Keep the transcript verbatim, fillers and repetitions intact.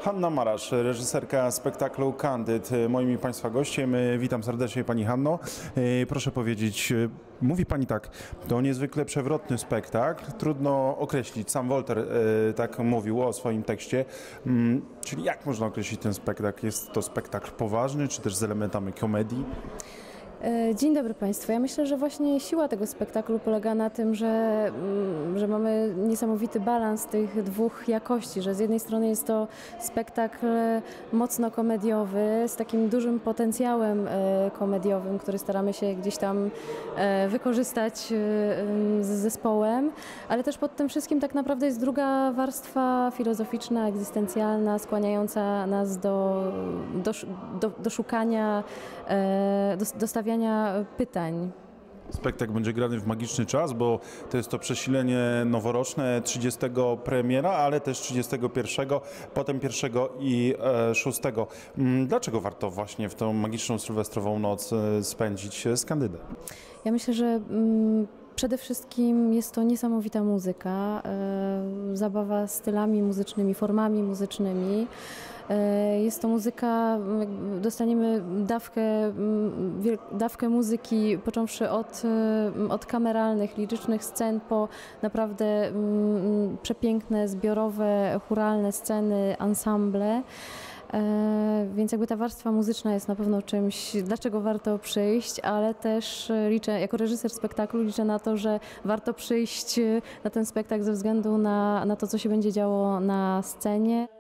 Hanna Marasz, reżyserka spektaklu Candid, moim i Państwa gościem. Witam serdecznie Pani Hanno. Proszę powiedzieć, mówi Pani tak, to niezwykle przewrotny spektakl, trudno określić, sam Wolter tak mówił o swoim tekście, czyli jak można określić ten spektakl? Jest to spektakl poważny, czy też z elementami komedii? Dzień dobry Państwu. Ja myślę, że właśnie siła tego spektaklu polega na tym, że, że mamy niesamowity balans tych dwóch jakości, że z jednej strony jest to spektakl mocno komediowy, z takim dużym potencjałem komediowym, który staramy się gdzieś tam wykorzystać z zespołem, ale też pod tym wszystkim tak naprawdę jest druga warstwa filozoficzna, egzystencjalna, skłaniająca nas do, do, do, do szukania, do, do stawiania pytań. Spektakl będzie grany w magiczny czas, bo to jest to przesilenie noworoczne, trzydziestego premiera, ale też trzydziestego pierwszego, potem pierwszego i szóstego. Dlaczego warto właśnie w tą magiczną sylwestrową noc spędzić z Candidem? Ja myślę, że mm, przede wszystkim jest to niesamowita muzyka, e, zabawa stylami muzycznymi, formami muzycznymi. Jest to muzyka, dostaniemy dawkę, dawkę muzyki, począwszy od, od kameralnych, lirycznych scen, po naprawdę przepiękne, zbiorowe, chóralne sceny, ensemble. Więc jakby ta warstwa muzyczna jest na pewno czymś, dlaczego warto przyjść, ale też liczę, jako reżyser spektaklu liczę na to, że warto przyjść na ten spektakl ze względu na, na to, co się będzie działo na scenie.